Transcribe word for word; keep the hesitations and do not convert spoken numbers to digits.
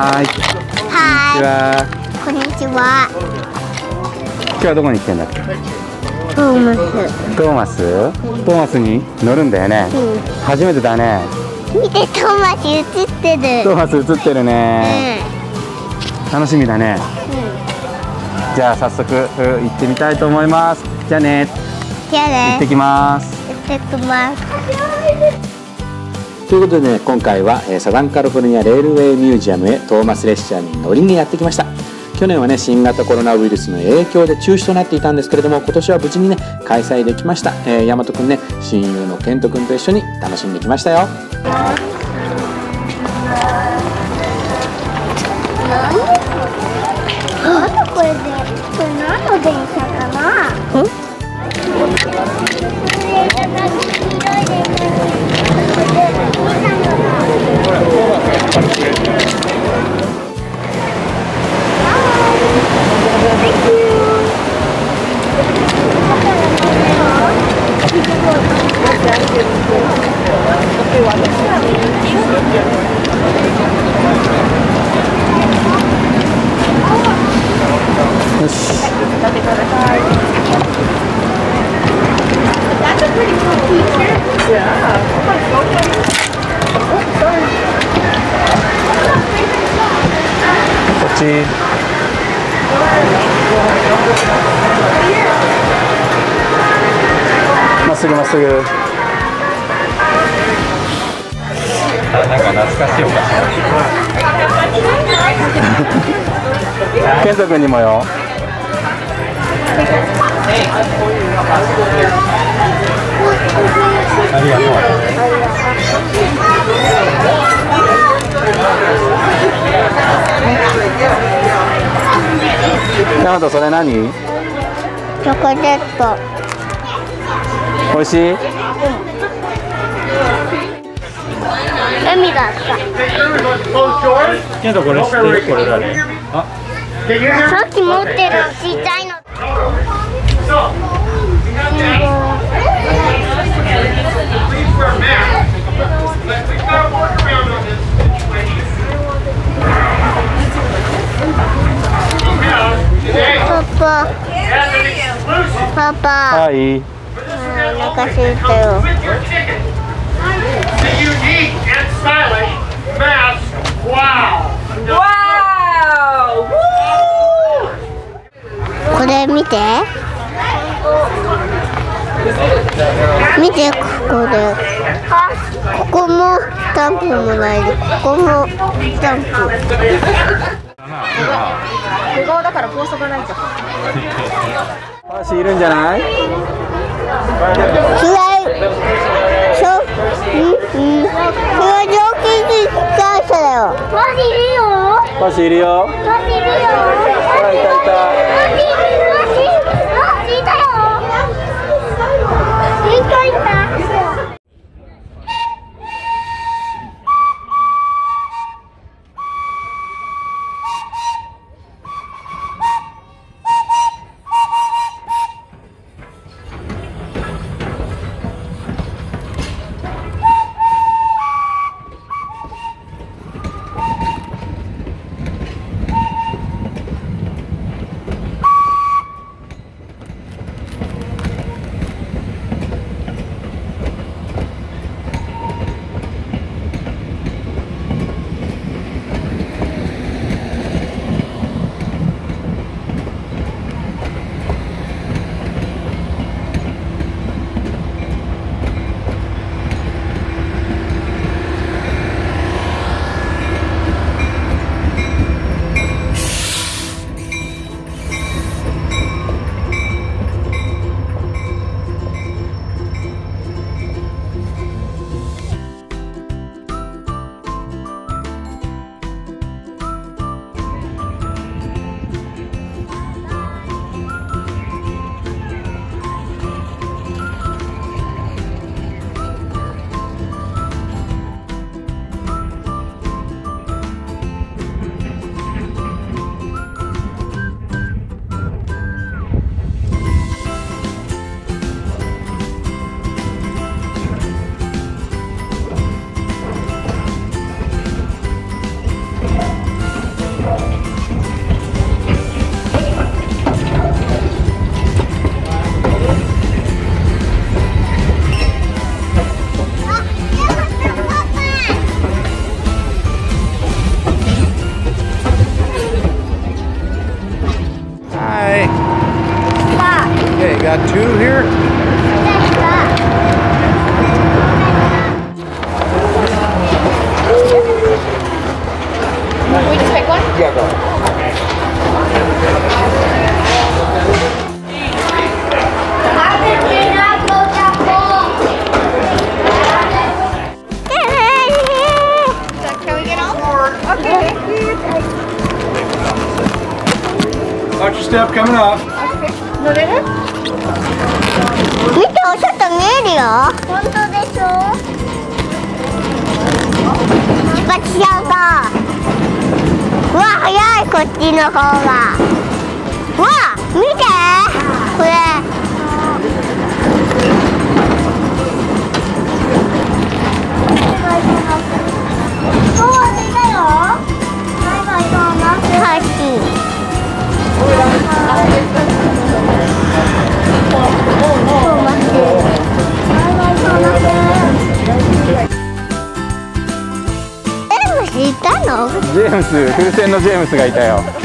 はい。 はこんにちは。 い。こんにちは。 今日はどこに来てんだっけ？ トーマス。 トーマス？トーマスに乗るんだよね。 うん。 初めてだね。 見て、トーマス映ってる。 トーマス映ってるね。 うん。 楽しみだね。 うん。 じゃあ早速行ってみたいと思います。じゃあね。 じゃあね。 行ってきます。 行ってきます。 ということでね、今回はサザンカリフォルニアレールウェイミュージアムへトーマス列車に乗りにやってきました。去年はね、新型コロナウイルスの影響で中止となっていたんですけれども、今年は無事にね開催できました。えー、大和くんね、親友のケントくんと一緒に楽しんできましたよ。 なんこれで、これ何の電車かな？ん？ よし。こっち。まっすぐまっすぐ。なんか懐かしいお菓子。ケント君にもよ。ありがとう。ヤマト、それ何？ チョコレート。 美味しい？ 海だった。 ケント、これ知ってる？これ誰？あ、 さっき持ってるちっちゃいの。パパ。パパ。 はい。 お腹空いたよ。これ見て。見て、ここで。ここもスタンプもらえる。ここもスタンプ。 小顔だから高速ないと。 パーシーいるんじゃない？ 違う。そう。うんうん。それ蒸気機関車だよ。マジいるよ。 パーシーいるよ。 マジいるよ。 ほら、いたいた。 マジいる。マジ。マジいたよ。いたいた。 two here? We just pick one? Yeah, go. Can we get on board? Okay, thank you. Watch your step coming up. 乗れる？ 見て、お外見えるよ。本当でしょ。出発しちゃうか。うわ、早い、こっちの方が。うわ、見て、これ。ハッピー。いたの？ ジェームス、風船のジェームスがいたよ。